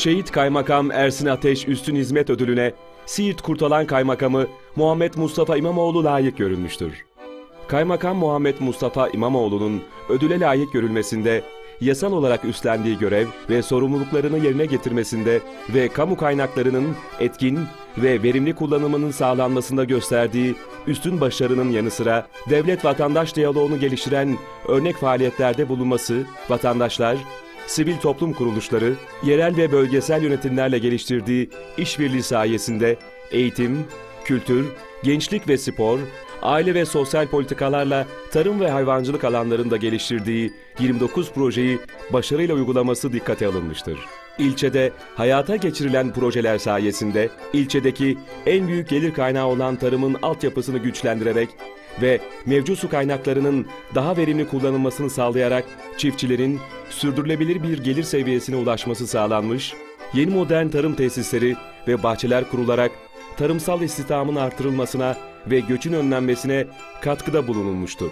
Şehit Kaymakam Ersin Ateş Üstün Hizmet Ödülüne Siirt Kurtalan Kaymakamı Muhammed Mustafa İmamoğlu layık görülmüştür. Kaymakam Muhammed Mustafa İmamoğlu'nun ödüle layık görülmesinde, yasal olarak üstlendiği görev ve sorumluluklarını yerine getirmesinde ve kamu kaynaklarının etkin ve verimli kullanımının sağlanmasında gösterdiği üstün başarının yanı sıra devlet-vatandaş diyaloğunu geliştiren örnek faaliyetlerde bulunması, vatandaşlar, sivil toplum kuruluşları, yerel ve bölgesel yönetimlerle geliştirdiği işbirliği sayesinde eğitim, kültür, gençlik ve spor, aile ve sosyal politikalarla tarım ve hayvancılık alanlarında geliştirdiği 29 projeyi başarıyla uygulaması dikkate alınmıştır. İlçede hayata geçirilen projeler sayesinde ilçedeki en büyük gelir kaynağı olan tarımın altyapısını güçlendirerek ve mevcut su kaynaklarının daha verimli kullanılmasını sağlayarak çiftçilerin sürdürülebilir bir gelir seviyesine ulaşması sağlanmış, yeni modern tarım tesisleri ve bahçeler kurularak tarımsal istihdamın artırılmasına ve göçün önlenmesine katkıda bulunulmuştur.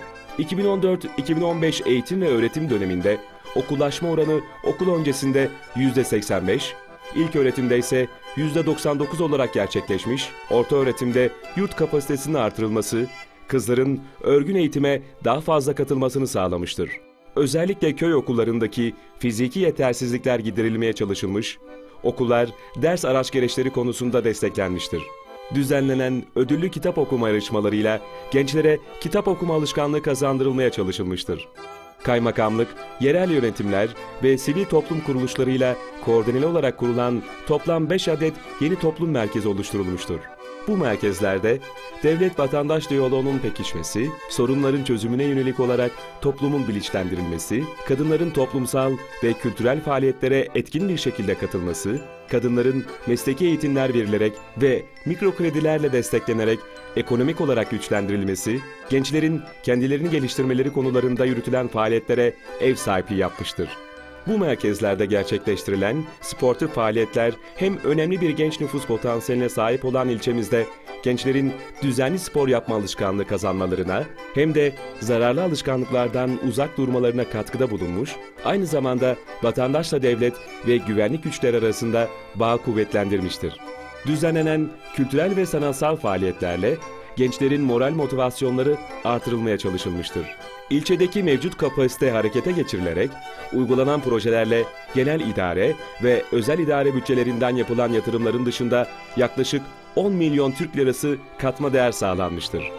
2014-2015 eğitim ve öğretim döneminde okullaşma oranı okul öncesinde %85, ilköğretimde ise %99 olarak gerçekleşmiş, ortaöğretimde yurt kapasitesinin artırılması, kızların örgün eğitime daha fazla katılmasını sağlamıştır. Özellikle köy okullarındaki fiziki yetersizlikler giderilmeye çalışılmış, okullar ders araç gereçleri konusunda desteklenmiştir. Düzenlenen ödüllü kitap okuma yarışmalarıyla gençlere kitap okuma alışkanlığı kazandırılmaya çalışılmıştır. Kaymakamlık, yerel yönetimler ve sivil toplum kuruluşlarıyla koordineli olarak kurulan toplam 5 adet yeni toplum merkezi oluşturulmuştur. Bu merkezlerde devlet-vatandaş diyaloğunun pekişmesi, sorunların çözümüne yönelik olarak toplumun bilinçlendirilmesi, kadınların toplumsal ve kültürel faaliyetlere etkin bir şekilde katılması, kadınların mesleki eğitimler verilerek ve mikrokredilerle desteklenerek ekonomik olarak güçlendirilmesi, gençlerin kendilerini geliştirmeleri konularında yürütülen faaliyetlere ev sahipliği yapmıştır. Bu merkezlerde gerçekleştirilen sportif faaliyetler hem önemli bir genç nüfus potansiyeline sahip olan ilçemizde gençlerin düzenli spor yapma alışkanlığı kazanmalarına hem de zararlı alışkanlıklardan uzak durmalarına katkıda bulunmuş, aynı zamanda vatandaşla devlet ve güvenlik güçleri arasında bağ kuvvetlendirmiştir. Düzenlenen kültürel ve sanatsal faaliyetlerle gençlerin moral motivasyonları artırılmaya çalışılmıştır. İlçedeki mevcut kapasite harekete geçirilerek, uygulanan projelerle genel idare ve özel idare bütçelerinden yapılan yatırımların dışında yaklaşık 10 milyon Türk lirası katma değer sağlanmıştır.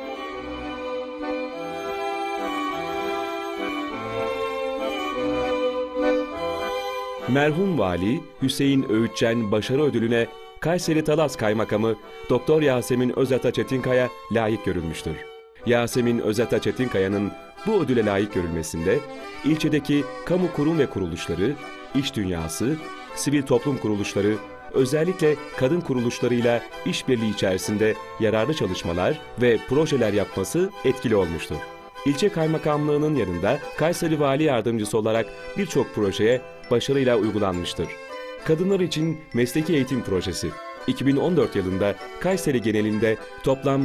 Merhum Vali Hüseyin Öğütçen Başarı Ödülüne Kayseri Talas Kaymakamı Doktor Yasemin Özata Çetinkaya layık görülmüştür. Yasemin Özata Çetinkaya'nın bu ödüle layık görülmesinde ilçedeki kamu kurum ve kuruluşları, iş dünyası, sivil toplum kuruluşları, özellikle kadın kuruluşlarıyla işbirliği içerisinde yararlı çalışmalar ve projeler yapması etkili olmuştur. İlçe kaymakamlığının yanında Kayseri Vali Yardımcısı olarak birçok projeye başarıyla uygulanmıştır. Kadınlar için Mesleki Eğitim Projesi 2014 yılında Kayseri genelinde toplam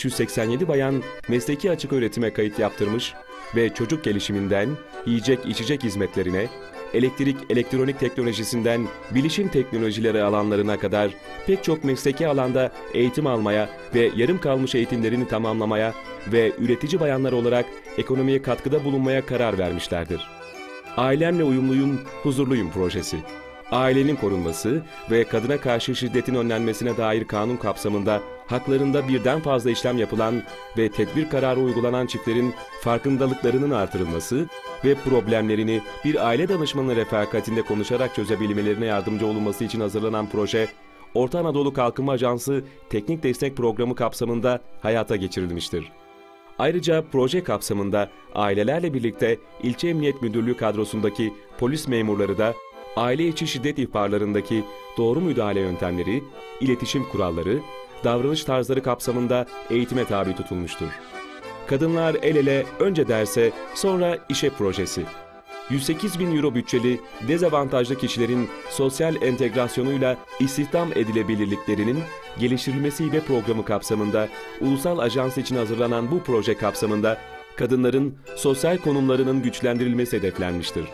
587 bayan mesleki açık öğretime kayıt yaptırmış ve çocuk gelişiminden yiyecek içecek hizmetlerine, elektrik elektronik teknolojisinden bilişim teknolojileri alanlarına kadar pek çok mesleki alanda eğitim almaya ve yarım kalmış eğitimlerini tamamlamaya ve üretici bayanlar olarak ekonomiye katkıda bulunmaya karar vermişlerdir. Ailemle Uyumluyum, Huzurluyum projesi, ailenin korunması ve kadına karşı şiddetin önlenmesine dair kanun kapsamında haklarında birden fazla işlem yapılan ve tedbir kararı uygulanan çiftlerin farkındalıklarının artırılması ve problemlerini bir aile danışmanı refakatinde konuşarak çözebilmelerine yardımcı olunması için hazırlanan proje, Orta Anadolu Kalkınma Ajansı Teknik Destek Programı kapsamında hayata geçirilmiştir. Ayrıca proje kapsamında ailelerle birlikte İlçe Emniyet Müdürlüğü kadrosundaki polis memurları da aile içi şiddet ihbarlarındaki doğru müdahale yöntemleri, iletişim kuralları, davranış tarzları kapsamında eğitime tabi tutulmuştur. Kadınlar El Ele önce derse sonra işe projesi, 108.000 euro bütçeli dezavantajlı kişilerin sosyal entegrasyonuyla istihdam edilebilirliklerinin geliştirilmesi ve programı kapsamında ulusal ajans için hazırlanan bu proje kapsamında kadınların sosyal konumlarının güçlendirilmesi hedeflenmiştir.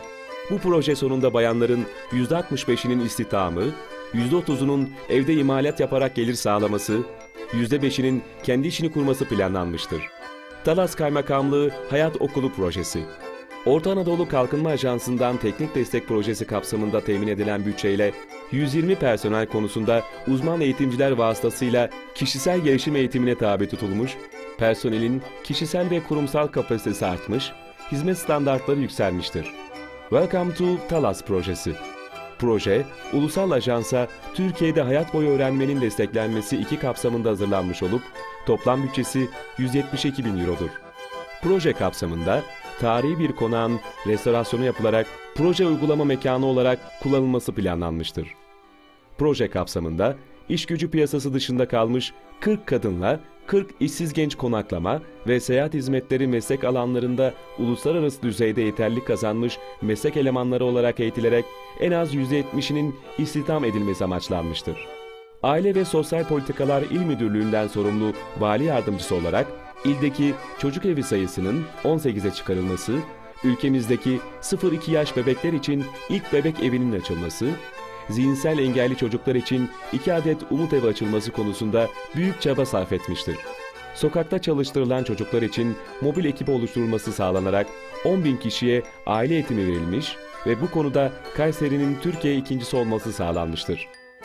Bu proje sonunda bayanların %65'inin istihdamı, %30'unun evde imalat yaparak gelir sağlaması, %5'inin kendi işini kurması planlanmıştır. Talas Kaymakamlığı Hayat Okulu Projesi. Orta Anadolu Kalkınma Ajansı'ndan teknik destek projesi kapsamında temin edilen bütçeyle 120 personel konusunda uzman eğitimciler vasıtasıyla kişisel gelişim eğitimine tabi tutulmuş, personelin kişisel ve kurumsal kapasitesi artmış, hizmet standartları yükselmiştir. Welcome to Talas Projesi. Proje, ulusal ajansa Türkiye'de hayat boyu öğrenmenin desteklenmesi 2 kapsamında hazırlanmış olup, toplam bütçesi 172 bin eurodur. Proje kapsamında, tarihi bir konağın restorasyonu yapılarak proje uygulama mekanı olarak kullanılması planlanmıştır. Proje kapsamında, iş gücü piyasası dışında kalmış 40 kadınla 40 işsiz genç konaklama ve seyahat hizmetleri meslek alanlarında uluslararası düzeyde yeterlilik kazanmış meslek elemanları olarak eğitilerek en az %70'inin istihdam edilmesi amaçlanmıştır. Aile ve Sosyal Politikalar İl Müdürlüğü'nden sorumlu vali yardımcısı olarak ildeki çocuk evi sayısının 18'e çıkarılması, ülkemizdeki 0-2 yaş bebekler için ilk bebek evinin açılması, zihinsel engelli çocuklar için 2 adet umut evi açılması konusunda büyük çaba sarf etmiştir. Sokakta çalıştırılan çocuklar için mobil ekip oluşturulması sağlanarak 10 bin kişiye aile eğitimi verilmiş ve bu konuda Kayseri'nin Türkiye ikincisi olması sağlanmıştır.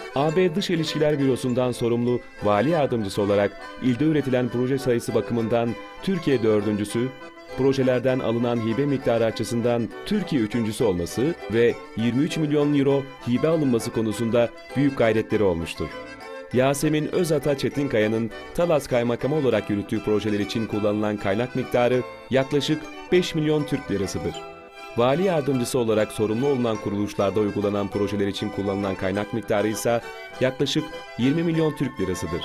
AB Dış İlişkiler Bürosu'ndan sorumlu vali yardımcısı olarak ilde üretilen proje sayısı bakımından Türkiye 4.'sü, projelerden alınan hibe miktarı açısından Türkiye 3.'sü olması ve 23 milyon euro hibe alınması konusunda büyük gayretleri olmuştur. Yasemin Özata Çetinkaya'nın Talas Kaymakamı olarak yürüttüğü projeler için kullanılan kaynak miktarı yaklaşık 5 milyon Türk lirasıdır. Vali yardımcısı olarak sorumlu olunan kuruluşlarda uygulanan projeler için kullanılan kaynak miktarı ise yaklaşık 20 milyon Türk lirasıdır.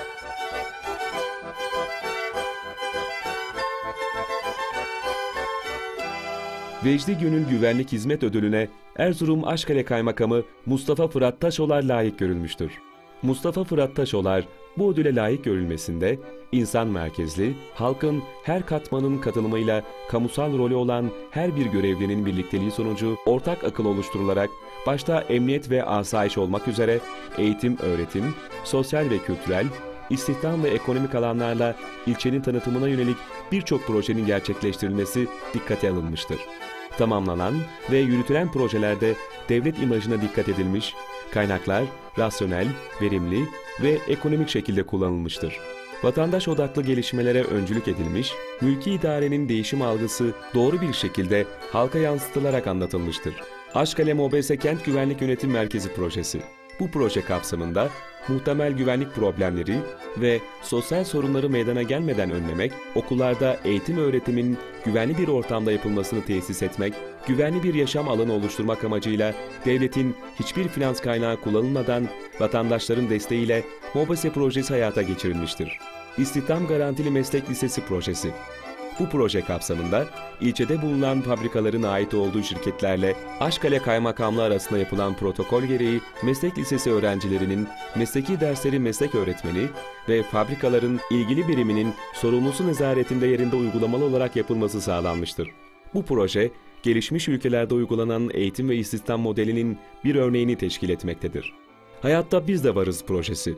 Vecdi Gönül Güvenlik Hizmet Ödülü'ne Erzurum Aşkale Kaymakamı Mustafa Fırat Taşolar layık görülmüştür. Mustafa Fırat Taşolar bu ödüle layık görülmesinde insan merkezli, halkın her katmanın katılımıyla kamusal rolü olan her bir görevlinin birlikteliği sonucu ortak akıl oluşturularak başta emniyet ve asayiş olmak üzere eğitim, öğretim, sosyal ve kültürel, istihdam ve ekonomik alanlarla ilçenin tanıtımına yönelik birçok projenin gerçekleştirilmesi dikkate alınmıştır. Tamamlanan ve yürütülen projelerde devlet imajına dikkat edilmiş, kaynaklar rasyonel, verimli ve ekonomik şekilde kullanılmıştır. Vatandaş odaklı gelişmelere öncülük edilmiş, mülki idarenin değişim algısı doğru bir şekilde halka yansıtılarak anlatılmıştır. Aşkale MOBS Kent Güvenlik Yönetim Merkezi Projesi. Bu proje kapsamında muhtemel güvenlik problemleri ve sosyal sorunları meydana gelmeden önlemek, okullarda eğitim öğretimin güvenli bir ortamda yapılmasını tesis etmek, güvenli bir yaşam alanı oluşturmak amacıyla devletin hiçbir finans kaynağı kullanılmadan vatandaşların desteğiyle MOBS projesi hayata geçirilmiştir. İstihdam Garantili Meslek Lisesi Projesi. Bu proje kapsamında ilçede bulunan fabrikaların ait olduğu şirketlerle Aşkale Kaymakamlığı arasında yapılan protokol gereği meslek lisesi öğrencilerinin mesleki dersleri meslek öğretmeni ve fabrikaların ilgili biriminin sorumlusu nezaretinde yerinde uygulamalı olarak yapılması sağlanmıştır. Bu proje, gelişmiş ülkelerde uygulanan eğitim ve istihdam modelinin bir örneğini teşkil etmektedir. Hayatta Biz de Varız projesi.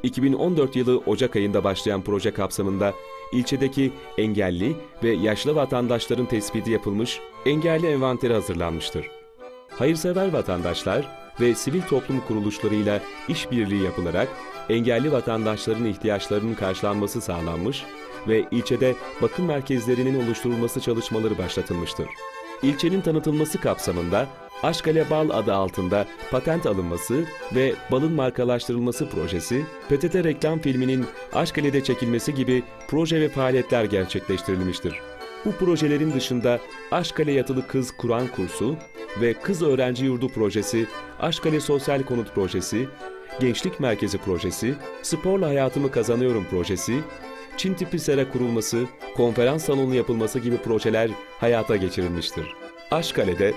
2014 yılı Ocak ayında başlayan proje kapsamında ilçedeki engelli ve yaşlı vatandaşların tespiti yapılmış, engelli envanteri hazırlanmıştır. Hayırsever vatandaşlar ve sivil toplum kuruluşlarıyla işbirliği yapılarak engelli vatandaşların ihtiyaçlarının karşılanması sağlanmış ve ilçede bakım merkezlerinin oluşturulması çalışmaları başlatılmıştır. İlçenin tanıtılması kapsamında Aşkale Bal adı altında patent alınması ve balın markalaştırılması projesi, PTT reklam filminin Aşkale'de çekilmesi gibi proje ve faaliyetler gerçekleştirilmiştir. Bu projelerin dışında Aşkale Yatılı Kız Kur'an Kursu ve Kız Öğrenci Yurdu Projesi, Aşkale Sosyal Konut Projesi, Gençlik Merkezi Projesi, Sporla Hayatımı Kazanıyorum Projesi, Çin tipi sera kurulması, konferans salonu yapılması gibi projeler hayata geçirilmiştir. Aşkale'de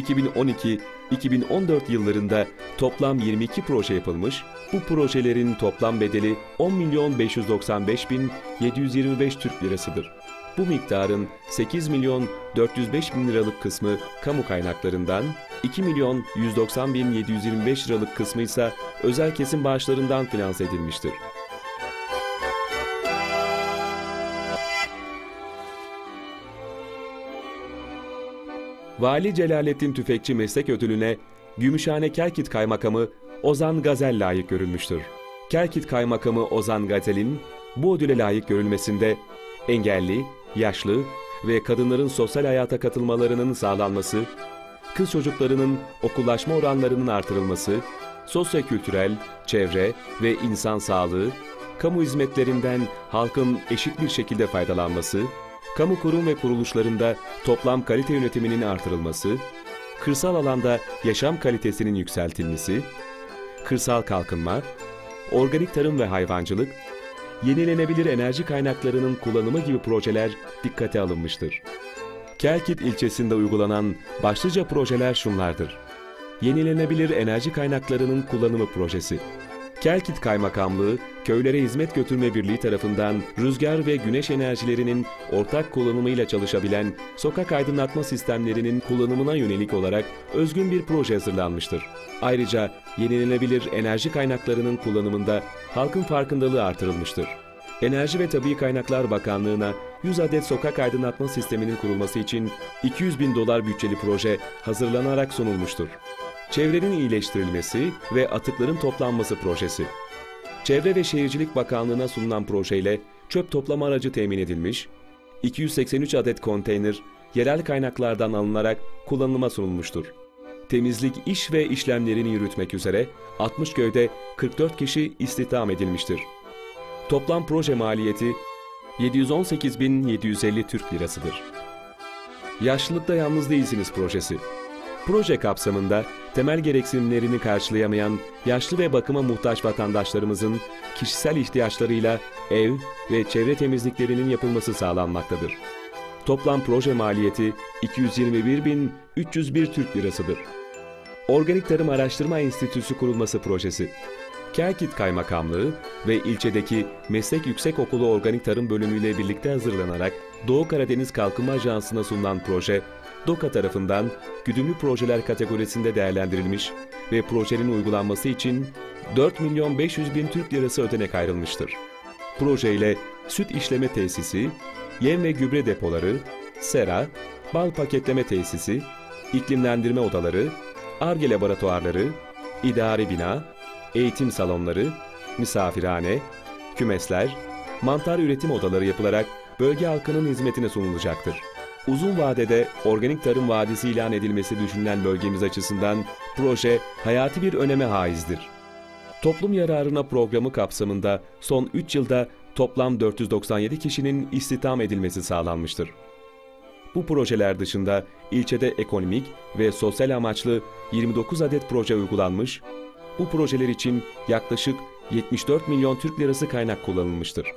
2012-2014 yıllarında toplam 22 proje yapılmış, bu projelerin toplam bedeli 10.595.725 Türk Lirasıdır. Bu miktarın 8 milyon 405 bin liralık kısmı kamu kaynaklarından, 2 milyon 190 bin 725 liralık kısmı ise özel kesim bağışlarından finanse edilmiştir. Vali Celalettin Tüfekçi Meslek Ödülü'ne Gümüşhane Kelkit Kaymakamı Ozan Gazel layık görülmüştür. Kelkit Kaymakamı Ozan Gazel'in bu ödüle layık görülmesinde engelli, yaşlı ve kadınların sosyal hayata katılmalarının sağlanması, kız çocuklarının okullaşma oranlarının artırılması, sosyo-kültürel, çevre ve insan sağlığı, kamu hizmetlerinden halkın eşit bir şekilde faydalanması, kamu kurum ve kuruluşlarında toplam kalite yönetiminin artırılması, kırsal alanda yaşam kalitesinin yükseltilmesi, kırsal kalkınma, organik tarım ve hayvancılık, yenilenebilir enerji kaynaklarının kullanımı gibi projeler dikkate alınmıştır. Kelkit ilçesinde uygulanan başlıca projeler şunlardır: Yenilenebilir enerji kaynaklarının kullanımı projesi. Kelkit Kaymakamlığı, Köylere Hizmet Götürme Birliği tarafından rüzgar ve güneş enerjilerinin ortak kullanımıyla çalışabilen sokak aydınlatma sistemlerinin kullanımına yönelik olarak özgün bir proje hazırlanmıştır. Ayrıca yenilenebilir enerji kaynaklarının kullanımında halkın farkındalığı artırılmıştır. Enerji ve Tabii Kaynaklar Bakanlığı'na 100 adet sokak aydınlatma sisteminin kurulması için $200.000 bütçeli proje hazırlanarak sunulmuştur. Çevrenin iyileştirilmesi ve atıkların toplanması projesi. Çevre ve Şehircilik Bakanlığı'na sunulan projeyle çöp toplama aracı temin edilmiş, 283 adet konteyner yerel kaynaklardan alınarak kullanıma sunulmuştur. Temizlik iş ve işlemlerini yürütmek üzere 60 köyde 44 kişi istihdam edilmiştir. Toplam proje maliyeti 718.750 Türk Lirasıdır. Yaşlılıkta Yalnız Değilsiniz projesi. Proje kapsamında temel gereksinimlerini karşılayamayan yaşlı ve bakıma muhtaç vatandaşlarımızın kişisel ihtiyaçlarıyla ev ve çevre temizliklerinin yapılması sağlanmaktadır. Toplam proje maliyeti 221.301 Türk Lirasıdır. Organik Tarım Araştırma Enstitüsü kurulması projesi. Kelkit Kaymakamlığı ve ilçedeki Meslek Yüksekokulu Organik Tarım Bölümü ile birlikte hazırlanarak Doğu Karadeniz Kalkınma Ajansı'na sunulan proje, DOKA tarafından güdümlü projeler kategorisinde değerlendirilmiş ve projenin uygulanması için 4.500.000 Türk Lirası ödenek ayrılmıştır. Projeyle süt işleme tesisi, yem ve gübre depoları, sera, bal paketleme tesisi, iklimlendirme odaları, Ar-Ge laboratuvarları, idari bina, eğitim salonları, misafirhane, kümesler, mantar üretim odaları yapılarak bölge halkının hizmetine sunulacaktır. Uzun vadede organik tarım vadisi ilan edilmesi düşünülen bölgemiz açısından proje hayati bir öneme haizdir. Toplum yararına programı kapsamında son 3 yılda toplam 497 kişinin istihdam edilmesi sağlanmıştır. Bu projeler dışında ilçede ekonomik ve sosyal amaçlı 29 adet proje uygulanmış, bu projeler için yaklaşık 74 milyon Türk Lirası kaynak kullanılmıştır.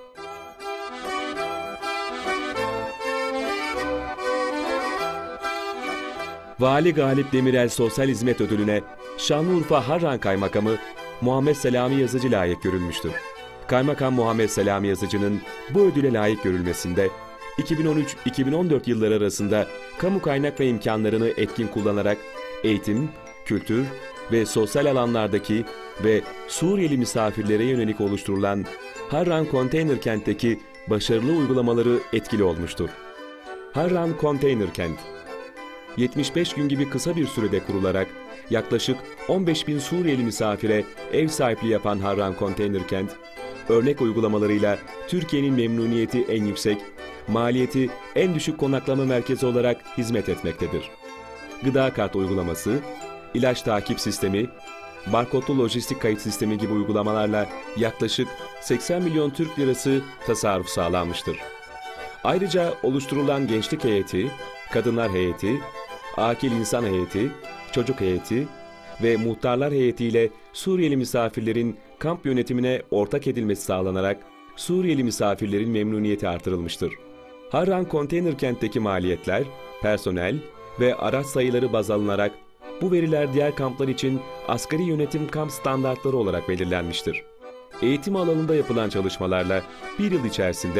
Vali Galip Demirel Sosyal Hizmet Ödülü'ne Şanlıurfa Harran Kaymakamı Muhammed Selami Yazıcı layık görülmüştür. Kaymakam Muhammed Selami Yazıcı'nın bu ödüle layık görülmesinde 2013-2014 yılları arasında kamu kaynak ve imkanlarını etkin kullanarak eğitim, kültür ve sosyal alanlardaki ve Suriyeli misafirlere yönelik oluşturulan Harran Konteyner Kent'teki başarılı uygulamaları etkili olmuştur. Harran Konteyner Kent 75 gün gibi kısa bir sürede kurularak yaklaşık 15.000 Suriyeli misafire ev sahipliği yapan Harran Konteyner Kent, örnek uygulamalarıyla Türkiye'nin memnuniyeti en yüksek, maliyeti en düşük konaklama merkezi olarak hizmet etmektedir. Gıda kart uygulaması, ilaç takip sistemi, barkodlu lojistik kayıt sistemi gibi uygulamalarla yaklaşık 80 milyon Türk Lirası tasarruf sağlanmıştır. Ayrıca oluşturulan gençlik heyeti, kadınlar heyeti, akil insan heyeti, çocuk heyeti ve muhtarlar heyetiyle Suriyeli misafirlerin kamp yönetimine ortak edilmesi sağlanarak Suriyeli misafirlerin memnuniyeti artırılmıştır. Harran Konteyner Kent'teki maliyetler, personel ve araç sayıları baz alınarak bu veriler diğer kamplar için asgari yönetim kamp standartları olarak belirlenmiştir. Eğitim alanında yapılan çalışmalarla bir yıl içerisinde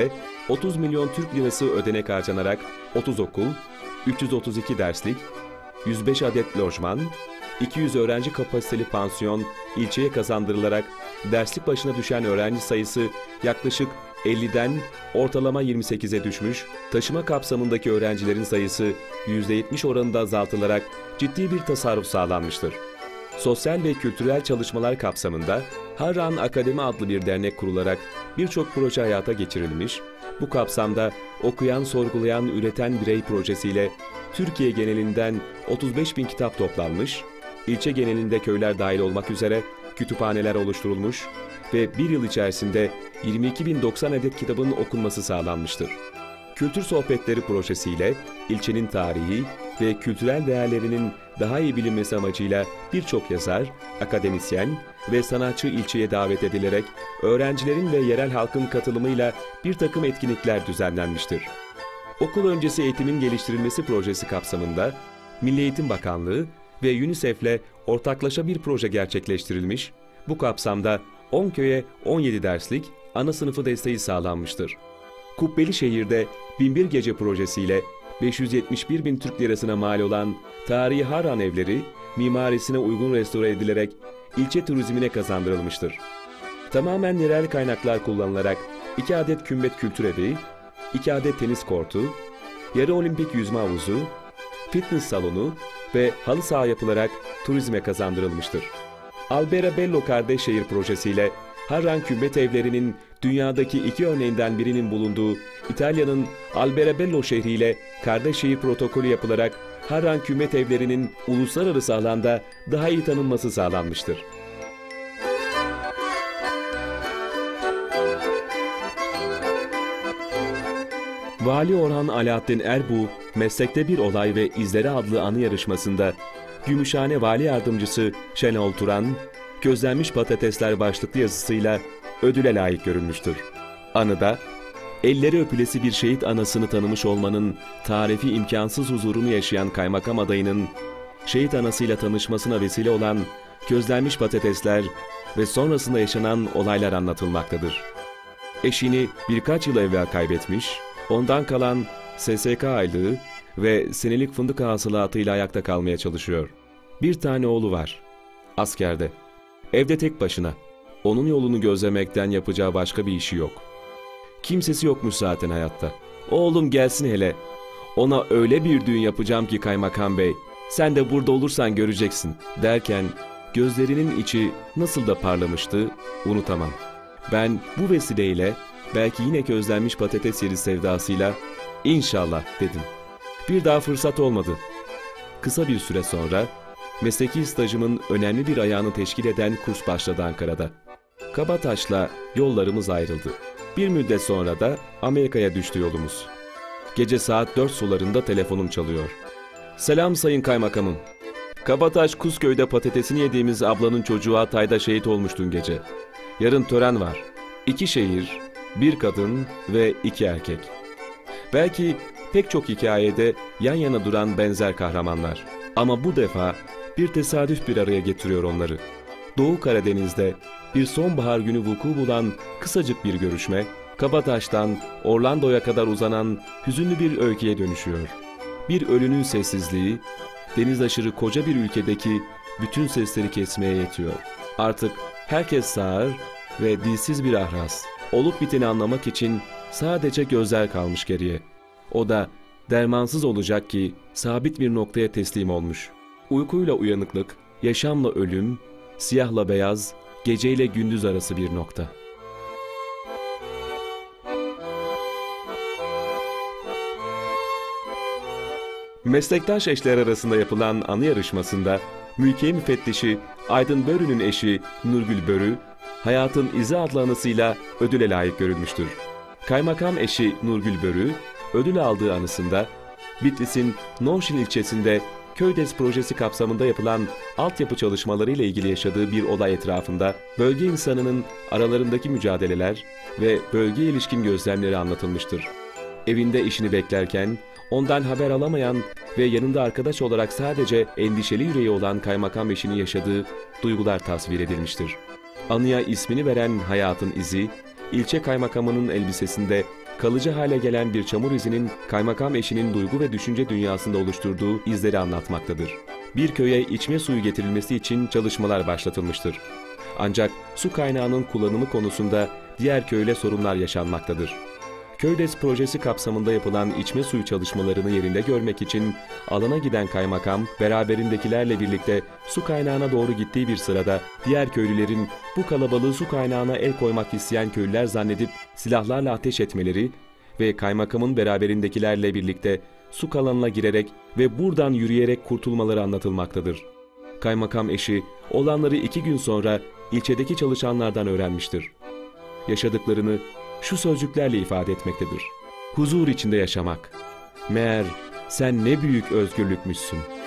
30 milyon Türk lirası ödenek harcanarak 30 okul, 332 derslik, 105 adet lojman, 200 öğrenci kapasiteli pansiyon ilçeye kazandırılarak derslik başına düşen öğrenci sayısı yaklaşık 50'den ortalama 28'e düşmüş, taşıma kapsamındaki öğrencilerin sayısı %70 oranında azaltılarak ciddi bir tasarruf sağlanmıştır. Sosyal ve kültürel çalışmalar kapsamında Harran Akademi adlı bir dernek kurularak birçok proje hayata geçirilmiş, bu kapsamda Okuyan, Sorgulayan, Üreten Birey projesiyle Türkiye genelinden 35 bin kitap toplanmış, ilçe genelinde köyler dahil olmak üzere kütüphaneler oluşturulmuş ve bir yıl içerisinde 22.090 adet kitabın okunması sağlanmıştır. Kültür Sohbetleri projesiyle ilçenin tarihi ve kültürel değerlerinin daha iyi bilinmesi amacıyla birçok yazar, akademisyen ve sanatçı ilçeye davet edilerek öğrencilerin ve yerel halkın katılımıyla bir takım etkinlikler düzenlenmiştir. Okul öncesi eğitimin geliştirilmesi projesi kapsamında Milli Eğitim Bakanlığı ve UNICEF'le ortaklaşa bir proje gerçekleştirilmiş, bu kapsamda 10 köye 17 derslik ana sınıfı desteği sağlanmıştır. Kubbelişehir'de Binbir Gece projesiyle 571 bin Türk lirasına mal olan tarihi Harran evleri mimarisine uygun restore edilerek ilçe turizmine kazandırılmıştır. Tamamen yerel kaynaklar kullanılarak 2 adet kümbet kültür evi, 2 adet tenis kortu, yarı olimpik yüzme havuzu, fitness salonu ve halı saha yapılarak turizme kazandırılmıştır. Alberabello Kardeşşehir projesiyle Harran kümbet evlerinin dünyadaki 2 örneğinden birinin bulunduğu İtalya'nın Alberabello şehriyle Kardeşşehir protokolü yapılarak Harran kümbet evlerinin uluslararası alanda daha iyi tanınması sağlanmıştır. Vali Orhan Alaaddin Erbuğ, Meslekte Bir Olay ve İzleri adlı anı yarışmasında Gümüşhane Vali Yardımcısı Şenol Turan, Közlenmiş Patatesler başlıklı yazısıyla ödüle layık görülmüştür. Anıda, elleri öpülesi bir şehit anasını tanımış olmanın tarifi imkansız huzurunu yaşayan kaymakam adayının şehit anasıyla tanışmasına vesile olan közlenmiş patatesler ve sonrasında yaşanan olaylar anlatılmaktadır. Eşini birkaç yıl evvel kaybetmiş, ondan kalan SSK aylığı ve senelik fındık hasılatıyla ayakta kalmaya çalışıyor. Bir tane oğlu var, askerde. Evde tek başına. Onun yolunu gözlemekten yapacağı başka bir işi yok. Kimsesi yokmuş zaten hayatta. Oğlum gelsin hele. Ona öyle bir düğün yapacağım ki kaymakam bey. Sen de burada olursan göreceksin derken gözlerinin içi nasıl da parlamıştı unutamam. Ben bu vesileyle belki yine közlenmiş patates yeri sevdasıyla inşallah dedim. Bir daha fırsat olmadı. Kısa bir süre sonra mesleki stajımın önemli bir ayağını teşkil eden kurs başladı Ankara'da. Kabataş'la yollarımız ayrıldı. Bir müddet sonra da Amerika'ya düştü yolumuz. Gece saat 4 sularında telefonum çalıyor. Selam sayın kaymakamım. Kabataş Kuzköy'de patatesini yediğimiz ablanın çocuğu Hatay'da şehit olmuş dün gece. Yarın tören var. 2 şehir, 1 kadın ve 2 erkek. Belki pek çok hikayede yan yana duran benzer kahramanlar. Ama bu defa bir tesadüf bir araya getiriyor onları. Doğu Karadeniz'de bir sonbahar günü vuku bulan kısacık bir görüşme, Kabataş'tan Orlando'ya kadar uzanan hüzünlü bir öyküye dönüşüyor. Bir ölünün sessizliği, deniz aşırı koca bir ülkedeki bütün sesleri kesmeye yetiyor. Artık herkes sağır ve dilsiz bir ahraz. Olup biteni anlamak için sadece gözler kalmış geriye. O da dermansız olacak ki sabit bir noktaya teslim olmuş. Uykuyla uyanıklık, yaşamla ölüm, siyahla beyaz, geceyle gündüz arası bir nokta. Meslektaş eşler arasında yapılan anı yarışmasında mülkiye müfettişi Aydın Börü'nün eşi Nurgül Börü, Hayatın İzi adlı anısıyla ödüle layık görülmüştür. Kaymakam eşi Nurgül Börü, ödül aldığı anısında Bitlis'in Novşin ilçesinde Köydes projesi kapsamında yapılan altyapı çalışmaları ile ilgili yaşadığı bir olay etrafında bölge insanının aralarındaki mücadeleler ve bölgeye ilişkin gözlemleri anlatılmıştır. Evinde işini beklerken ondan haber alamayan ve yanında arkadaş olarak sadece endişeli yüreği olan kaymakam eşinin yaşadığı duygular tasvir edilmiştir. Anıya ismini veren Hayatın İzi, ilçe kaymakamının elbisesinde kalıcı hale gelen bir çamur izinin kaymakam eşinin duygu ve düşünce dünyasında oluşturduğu izleri anlatmaktadır. Bir köye içme suyu getirilmesi için çalışmalar başlatılmıştır. Ancak su kaynağının kullanımı konusunda diğer köyle sorunlar yaşanmaktadır. Köydes projesi kapsamında yapılan içme suyu çalışmalarını yerinde görmek için alana giden kaymakam, beraberindekilerle birlikte su kaynağına doğru gittiği bir sırada diğer köylülerin bu kalabalığı su kaynağına el koymak isteyen köylüler zannedip silahlarla ateş etmeleri ve kaymakamın beraberindekilerle birlikte su kanalına girerek ve buradan yürüyerek kurtulmaları anlatılmaktadır. Kaymakam eşi olanları 2 gün sonra ilçedeki çalışanlardan öğrenmiştir. Yaşadıklarını şu sözcüklerle ifade etmektedir: huzur içinde yaşamak. Meğer sen ne büyük özgürlükmüşsün.